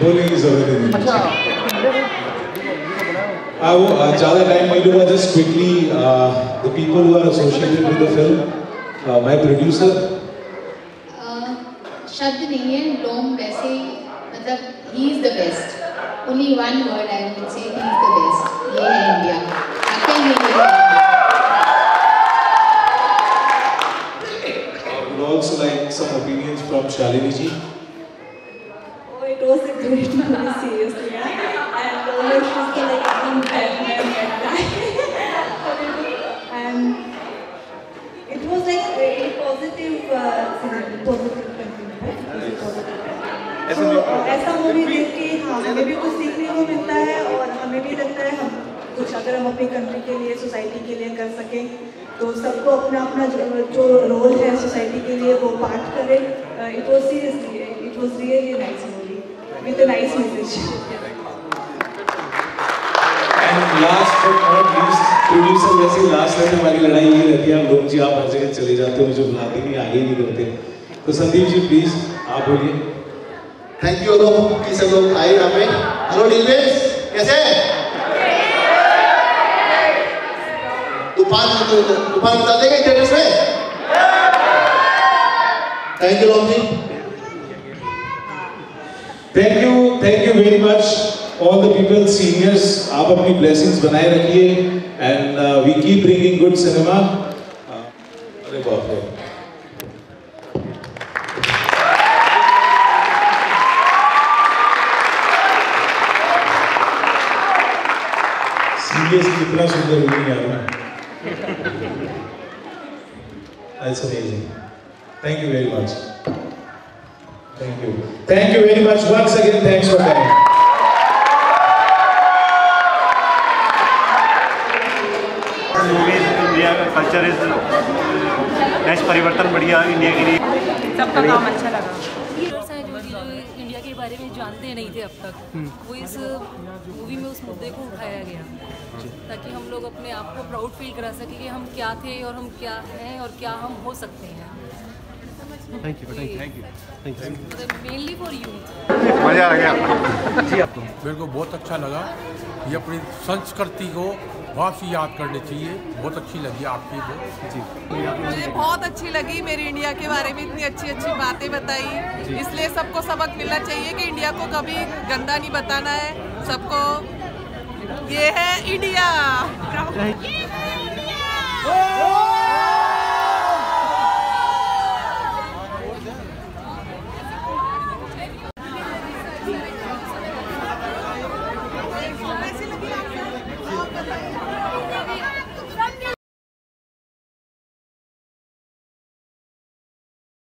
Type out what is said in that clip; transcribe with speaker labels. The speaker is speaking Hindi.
Speaker 1: बोलने की जरूरत नहीं। अच्छा वो ज़्यादा टाइम नहीं लूँगा, just quickly the people who are associated with the film, my producer.
Speaker 2: शब्द नहीं है, लोम वैसे ही, मतलब he is the best, only one word I would say, he is the best. ये है इंडिया, आके नहीं है।
Speaker 1: I would also like some opinions from Shalini ji.
Speaker 3: Oh, it was a great movie, seriously, yeah. And Lomharsh was like Batman that guy. And it was like very positive, positive content, right? So ऐसा मूवी देख के हाँ हमें भी कुछ सीखने को मिलता है और हमें भी लगता है हम कुछ अगर हम अपनी कंट्री के लिए, सोसाइटी के लिए कर सकें तो सबको अपना अपना जो रोल है सोसाइटी के लिए वो पार्ट करें। It was really nice movie with a nice message.
Speaker 1: And last but not least, producer वैसे लास्ट में हमारी लड़ाई ये रहती है, लोग जी आप हर जगह चले जाते हो, मुझे बुलाते नहीं, आगे नहीं करते, तो संदीप जी प्लीज आप बोलिए।
Speaker 4: थैंक यू लोग कि सब लोग आए यहाँ पे। हेलो डीलवेज, कैसे हैं? तूफान बता देंगे थिएटर्स में? थैंक यू लोग जी।
Speaker 1: Thank you very much all the people, seniors, आप अपनी ब्लेसिंग्स बनाए रखिए and we keep bringing good cinema. अरे बाप रे, कितना सुंदर हुई यार मैं। That's amazing. Thank you very much. Thank you very much once again. Thanks for coming.
Speaker 5: Movies, India culture is next परिवर्तन बढ़िया इंडिया के लिए।
Speaker 6: सबका काम अच्छा लगा।
Speaker 7: इंडिया के बारे में जानते नहीं थे अब तक, वो इस मूवी में उस मुद्दे को उठाया गया ताकि हम लोग अपने आप को प्राउड फील करा सकें कि हम क्या थे और हम क्या हैं और क्या हम हो सकते हैं।
Speaker 5: Thank you
Speaker 7: mainly for you.
Speaker 5: मजा आ गया
Speaker 8: जी। आपको मेरे को बहुत अच्छा लगा, ये अपनी संस्कृति को वापसी याद करनी चाहिए। बहुत अच्छी लगी आपकी वो जी।
Speaker 6: मुझे बहुत अच्छी लगी, मेरी इंडिया के बारे में इतनी अच्छी अच्छी बातें बताई, इसलिए सबको सबक मिलना चाहिए कि इंडिया को कभी गंदा नहीं बताना है, सबको ये है इंडिया।